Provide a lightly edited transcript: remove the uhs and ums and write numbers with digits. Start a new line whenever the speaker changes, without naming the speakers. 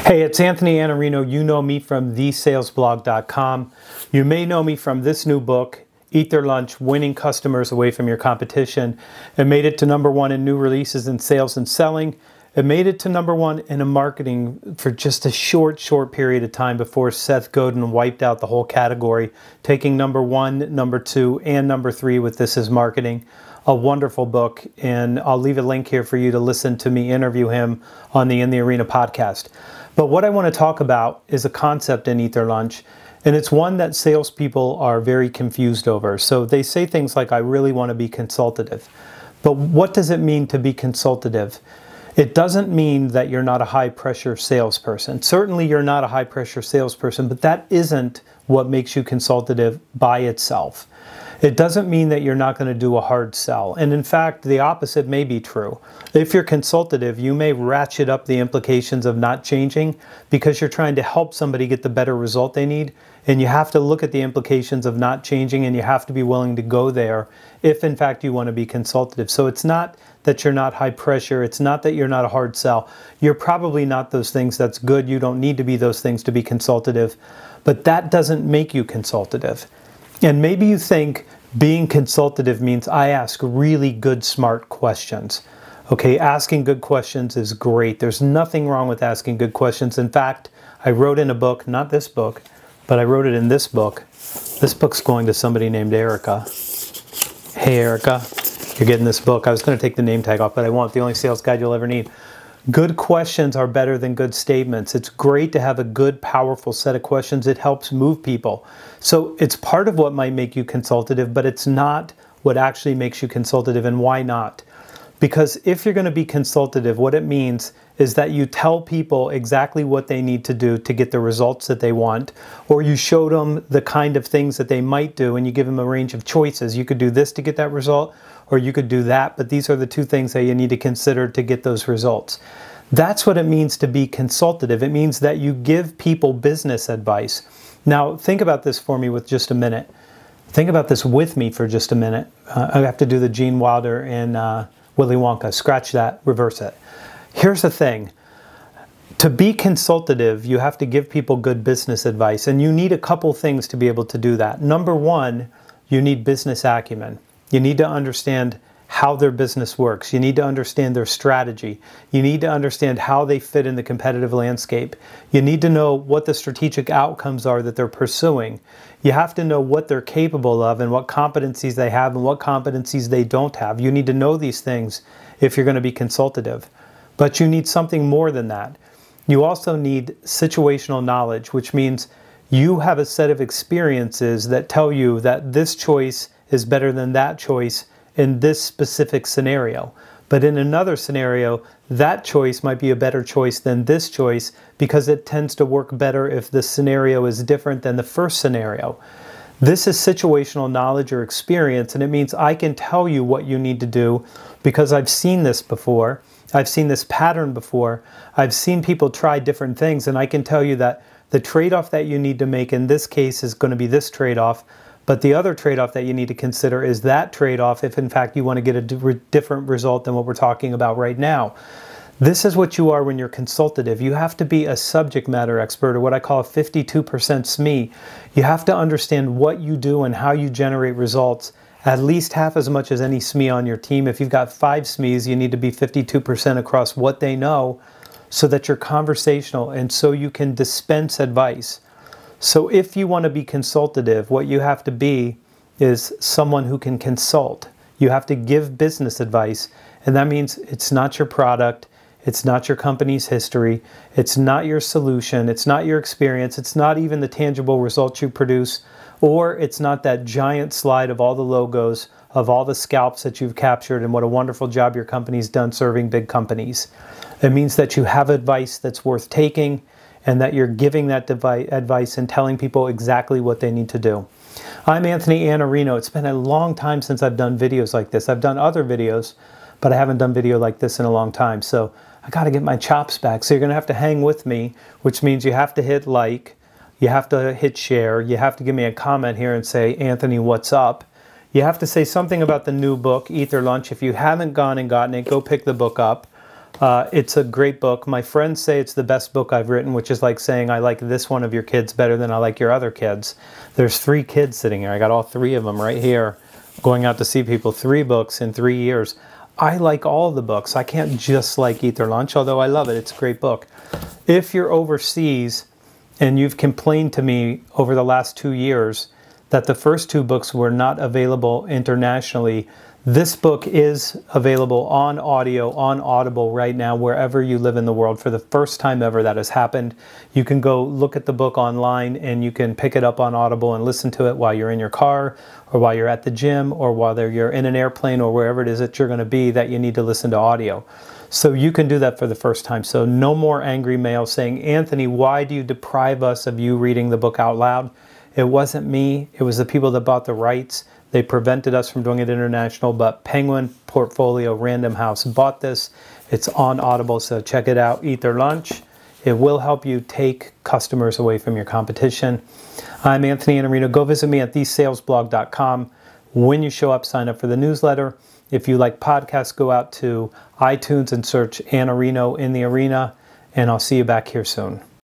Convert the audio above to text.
Hey, it's Anthony Iannarino. You know me from thesalesblog.com. You may know me from this new book, Eat Their Lunch, Winning Customers Away from Your Competition. It made it to #1 in new releases in sales and selling. It made it to #1 in marketing for just a short period of time before Seth Godin wiped out the whole category, taking #1, #2, and #3 with This Is Marketing. A wonderful book, and I'll leave a link here for you to listen to me interview him on the In the Arena podcast. But what I want to talk about is a concept in Eat Their Lunch, and it's one that salespeople are very confused over. So they say things like, I really want to be consultative. But what does it mean to be consultative? It doesn't mean that you're not a high-pressure salesperson. Certainly you're not a high-pressure salesperson, but that isn't what makes you consultative by itself. It doesn't mean that you're not going to do a hard sell. And in fact, the opposite may be true. If you're consultative, you may ratchet up the implications of not changing because you're trying to help somebody get the better result they need. And you have to look at the implications of not changing, and you have to be willing to go there if in fact you want to be consultative. So it's not that you're not high pressure. It's not that you're not a hard sell. You're probably not those things. That's good. You don't need to be those things to be consultative. But that doesn't make you consultative. And maybe you think being consultative means I ask really good, smart questions. Okay, asking good questions is great. There's nothing wrong with asking good questions. In fact, I wrote in a book, not this book, but I wrote it in this book. This book's going to somebody named Erica. Hey, Erica, you're getting this book. I was going to take the name tag off, but I won't. The only sales guide you'll ever need. Good questions are better than good statements. It's great to have a good, powerful set of questions. It helps move people. So it's part of what might make you consultative, but it's not what actually makes you consultative. And why not? Because if you're going to be consultative, what it means is that you tell people exactly what they need to do to get the results that they want, or you show them the kind of things that they might do, and you give them a range of choices. You could do this to get that result, or you could do that, but these are the two things that you need to consider to get those results. That's what it means to be consultative. It means that you give people business advice. Now, think about this for me with just a minute. Think about this with me for just a minute. I have to do the Gene Wilder and Willy Wonka. Scratch that, reverse it. Here's the thing. To be consultative, you have to give people good business advice, and you need a couple things to be able to do that. #1, you need business acumen. You need to understand how their business works. You need to understand their strategy. You need to understand how they fit in the competitive landscape. You need to know what the strategic outcomes are that they're pursuing. You have to know what they're capable of and what competencies they have and what competencies they don't have. You need to know these things if you're going to be consultative. But you need something more than that. You also need situational knowledge, which means you have a set of experiences that tell you that this choice is better than that choice in this specific scenario. But in another scenario, that choice might be a better choice than this choice because it tends to work better if the scenario is different than the first scenario. This is situational knowledge or experience, and it means I can tell you what you need to do because I've seen this before. I've seen this pattern before. I've seen people try different things, and I can tell you that the trade-off that you need to make in this case is going to be this trade-off, but the other trade-off that you need to consider is that trade-off if in fact you want to get a different result than what we're talking about right now. This is what you are when you're consultative. You have to be a subject matter expert, or what I call a 52% SME. You have to understand what you do and how you generate results at least half as much as any SME on your team. If you've got 5 SMEs, you need to be 52% across what they know so that you're conversational and so you can dispense advice. So if you want to be consultative, what you have to be is someone who can consult. You have to give business advice, and that means it's not your product, it's not your company's history, it's not your solution, it's not your experience, it's not even the tangible results you produce, or it's not that giant slide of all the logos, of all the scalps that you've captured and what a wonderful job your company's done serving big companies. It means that you have advice that's worth taking, and that you're giving that advice and telling people exactly what they need to do. I'm Anthony Iannarino. It's been a long time since I've done videos like this. I've done other videos, but I haven't done video like this in a long time. So I got to get my chops back. So you're going to have to hang with me, which means you have to hit like, you have to hit share, you have to give me a comment here and say, Anthony, what's up? You have to say something about the new book, Eat Their Lunch. If you haven't gone and gotten it, go pick the book up. It's a great book. My friends say it's the best book I've written, which is like saying I like this one of your kids better than I like your other kids. There's 3 kids sitting here. I got all 3 of them right here going out to see people. 3 books in 3 years. I like all the books. I can't just like Eat Their Lunch, although I love it. It's a great book. If you're overseas and you've complained to me over the last 2 years that the first 2 books were not available internationally, this book is available on audio, on Audible right now, wherever you live in the world. For the first time ever that has happened. You can go look at the book online and you can pick it up on Audible and listen to it while you're in your car or while you're at the gym or while you're in an airplane or wherever it is that you're going to be that you need to listen to audio. So you can do that for the first time. So no more angry mail saying, Anthony, why do you deprive us of you reading the book out loud? It wasn't me. It was the people that bought the rights. They prevented us from doing it international, but Penguin Portfolio Random House bought this. It's on Audible, so check it out. Eat Their Lunch. It will help you take customers away from your competition. I'm Anthony Iannarino. Go visit me at thesalesblog.com. When you show up, sign up for the newsletter. If you like podcasts, go out to iTunes and search Iannarino in the Arena, and I'll see you back here soon.